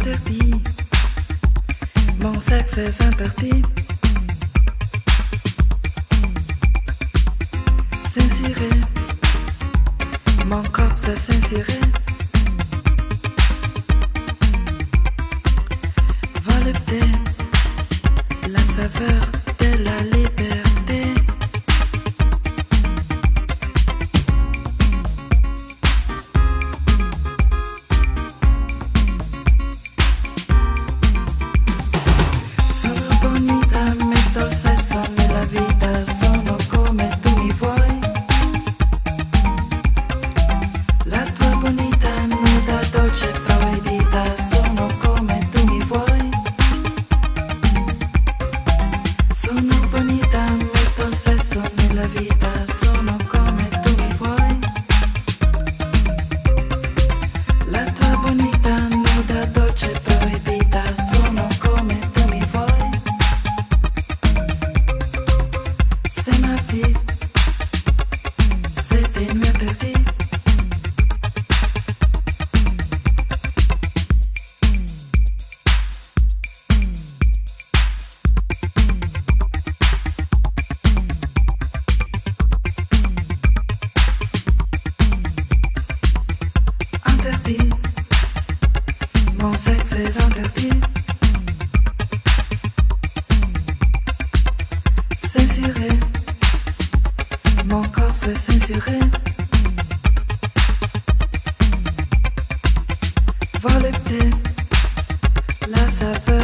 Interdit, mon sexe est interdit. Censuré, mon corps s'est censuré. Volupté, la saveur de la liberté. Sono bonita, metto il sesso nella vita, sono come tu mi vuoi. La tua bonita, nuda, dolce, proibita, sono come tu mi vuoi. Sono bonita, metto il sesso nella vita, sono come tu mi vuoi. La tua bonita, nuda, dolce, proibita, sono come tu mi vuoi. C'est ma vie, c'était interdit. Interdit, mon sexe est interdit. Censuré, mon corps s'est censuré. Volupté, la saveur